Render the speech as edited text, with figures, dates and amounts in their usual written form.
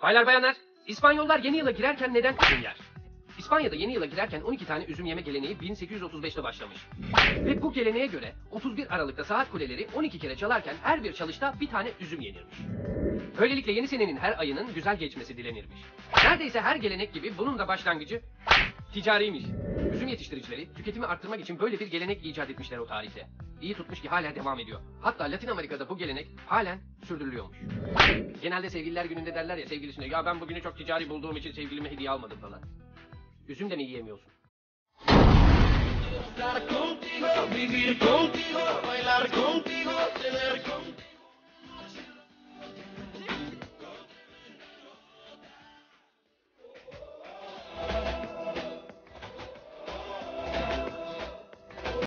Baylar bayanlar, İspanyollar yeni yıla girerken neden üzüm yer? İspanya'da yeni yıla girerken 12 tane üzüm yeme geleneği 1835'te başlamış. Ve bu geleneğe göre 31 Aralık'ta saat kuleleri 12 kere çalarken her bir çalışta bir tane üzüm yenirmiş. Böylelikle yeni senenin her ayının güzel geçmesi dilenirmiş. Neredeyse her gelenek gibi bunun da başlangıcı ticariymiş. Üzüm yetiştiricileri tüketimi arttırmak için böyle bir gelenek icat etmişler o tarihte. İyi tutmuş ki hala devam ediyor. Hatta Latin Amerika'da bu gelenek halen sürdürülüyormuş. Genelde sevgililer gününde derler ya sevgilisine, ya ben bugünü çok ticari bulduğum için sevgilime hediye almadım falan. Üzüm de mi yiyemiyorsun? Estar contigo, vivir contigo, bailar contigo, tener contigo.